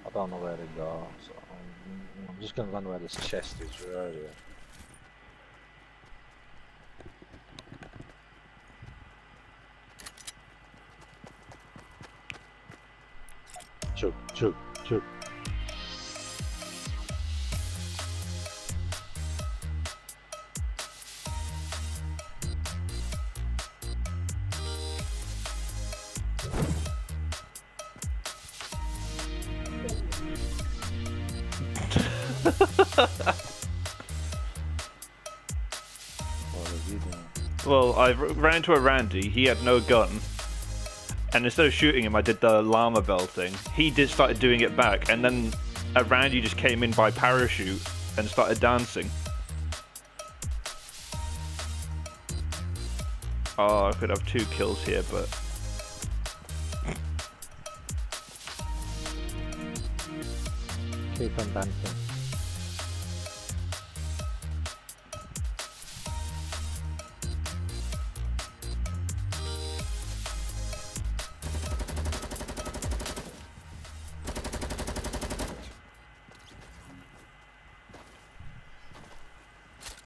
I don't know where to go, so I'm just gonna run where this chest is right here. Chug, chug, chug. What are you doing? Well, I ran into a Randy. He had no gun, and instead of shooting him, I did the llama bell thing. He started doing it back, and then a Randy just came in by parachute and started dancing. Oh, I could have 2 kills here, but Keep on dancing.